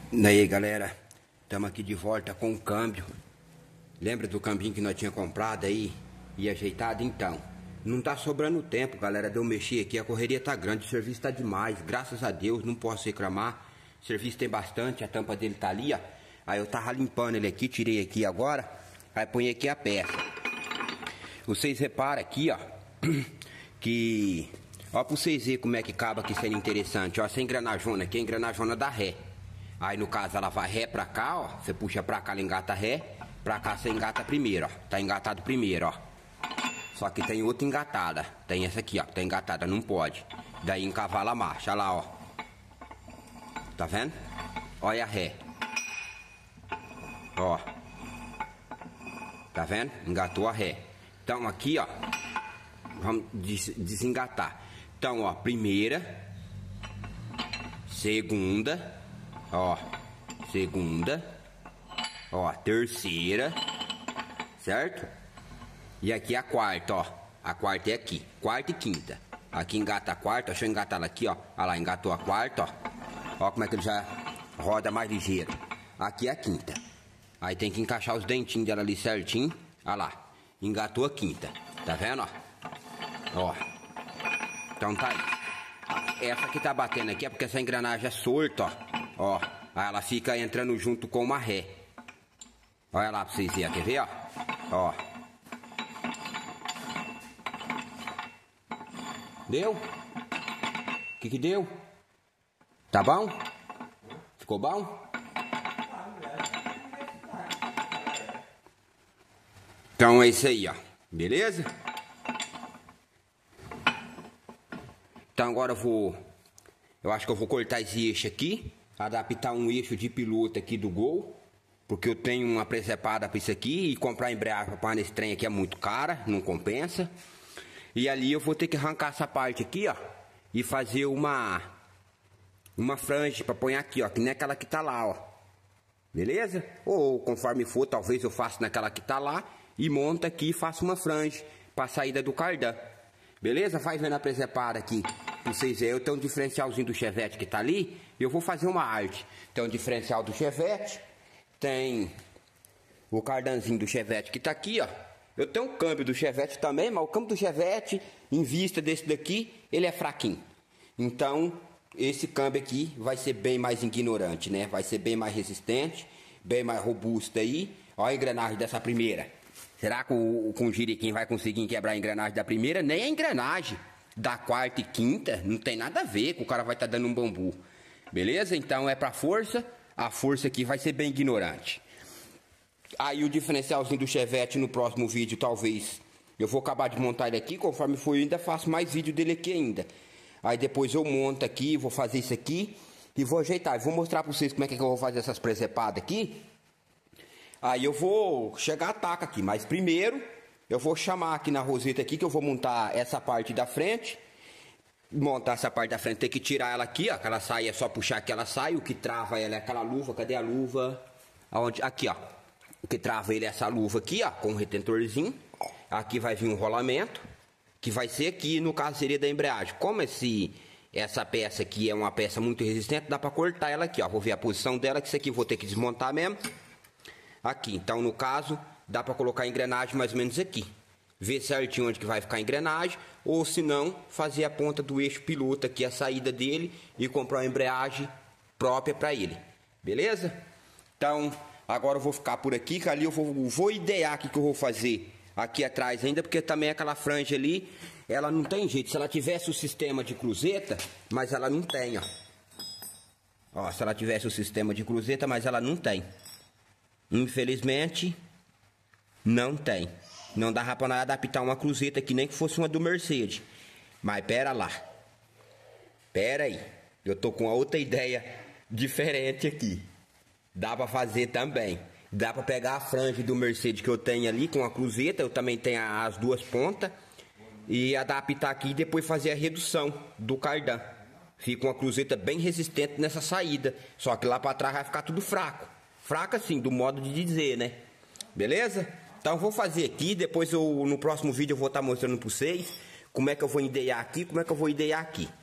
E aí, galera, estamos aqui de volta com o câmbio. Lembra do câmbio que nós tínhamos comprado aí e ajeitado? Então, não tá sobrando tempo, galera, de eu mexer aqui. A correria tá grande, o serviço tá demais. Graças a Deus, não posso reclamar. O serviço tem bastante, a tampa dele tá ali, ó. Aí eu tava limpando ele aqui, tirei aqui agora. Aí põe aqui a peça. Vocês reparam aqui, ó, que... Ó, pra vocês verem como é que acaba aqui sendo interessante. Ó, essa engrenajona aqui é a engrenajona da ré. Aí no caso ela vai ré pra cá, ó. Você puxa pra cá, ela engata ré. Pra cá você engata primeiro, ó. Tá engatado primeiro, ó. Só que tem outra engatada. Tem essa aqui, ó. Tá engatada, não pode. Daí encavala a marcha, olha lá, ó. Tá vendo? Olha a ré. Ó. Tá vendo? Engatou a ré. Então aqui, ó. Vamos desengatar. Então, ó. Primeira. Segunda. Ó, segunda, ó, terceira, certo? E aqui a quarta, ó, a quarta é aqui, quarta e quinta. Aqui engata a quarta, deixa eu engatar ela aqui, ó, olha lá, engatou a quarta, ó como é que ele já roda mais ligeiro. Aqui é a quinta, aí tem que encaixar os dentinhos dela ali certinho, olha lá, engatou a quinta, tá vendo, ó, então tá aí. Essa que tá batendo aqui é porque essa engrenagem é solta, ó, aí ela fica entrando junto com uma ré. Olha lá pra vocês verem, quer ver, ó. Deu? O que deu? Tá bom? Ficou bom? Então é isso aí, ó. Beleza? Então agora eu acho que eu vou cortar esse eixo aqui, adaptar um eixo de piloto aqui do Gol, porque eu tenho uma presepada para isso aqui, e comprar embreagem para pôr nesse trem aqui é muito cara, não compensa. E ali eu vou ter que arrancar essa parte aqui, ó, e fazer uma franja para pôr aqui, ó, que nem aquela que tá lá, ó. Beleza? Ou conforme for, talvez eu faça naquela que tá lá e monta aqui e faça uma franja para saída do cardan. Beleza? Vai vendo a presepada aqui. Pra vocês verem, eu tenho um diferencialzinho do Chevette que tá ali. Eu vou fazer uma arte. Tem um diferencial do Chevette. Tem o cardanzinho do Chevette que tá aqui, ó. Eu tenho um câmbio do Chevette também, mas o câmbio do Chevette, em vista desse daqui, ele é fraquinho. Então, esse câmbio aqui vai ser bem mais ignorante, né? Vai ser bem mais resistente, bem mais robusto aí. Olha a engrenagem dessa primeira. Será que com o Jiriquim vai conseguir quebrar a engrenagem da primeira? Nem a engrenagem da quarta e quinta, não tem nada a ver, que o cara vai estar dando um bambu. Beleza? Então é pra força, a força aqui vai ser bem ignorante. Aí o diferencialzinho do Chevette no próximo vídeo, talvez, eu vou acabar de montar ele aqui, conforme for eu ainda faço mais vídeo dele aqui ainda. Aí depois eu monto aqui, vou fazer isso aqui e vou ajeitar. Eu vou mostrar pra vocês como é que eu vou fazer essas presepadas aqui. Aí eu vou chegar a taca aqui, mas primeiro eu vou chamar aqui na roseta aqui que eu vou montar essa parte da frente. Montar essa parte da frente, tem que tirar ela aqui, ó, que ela sai, é só puxar que ela sai. O que trava ela é aquela luva, cadê a luva? Aonde? Aqui, ó. O que trava ele é essa luva aqui, ó, com um retentorzinho. Aqui vai vir um rolamento, que vai ser aqui, no caso seria da embreagem. Como essa peça aqui é uma peça muito resistente, dá pra cortar ela aqui, ó. Vou ver a posição dela, que isso aqui eu vou ter que desmontar mesmo. Aqui, então no caso, dá para colocar a engrenagem mais ou menos aqui. Ver certinho onde que vai ficar a engrenagem, ou se não, fazer a ponta do eixo piloto aqui, a saída dele, e comprar uma embreagem própria para ele. Beleza? Então, agora eu vou ficar por aqui, que ali eu vou idear o que eu vou fazer aqui atrás ainda, porque também aquela franja ali, ela não tem jeito. Se ela tivesse o sistema de cruzeta, mas ela não tem, ó. Ó, se ela tivesse o sistema de cruzeta, mas ela não tem. Infelizmente, não tem. Não dá pra nós adaptar uma cruzeta aqui, nem que fosse uma do Mercedes. Mas pera lá. Pera aí. Eu tô com outra ideia diferente aqui. Dá pra fazer também. Dá pra pegar a franja do Mercedes que eu tenho ali com a cruzeta. Eu também tenho as duas pontas. E adaptar aqui e depois fazer a redução do cardan. Fica uma cruzeta bem resistente nessa saída. Só que lá pra trás vai ficar tudo fraco. Fraca assim, do modo de dizer, né? Beleza? Então eu vou fazer aqui, depois no próximo vídeo eu vou estar mostrando para vocês como é que eu vou idear aqui, como é que eu vou idear aqui.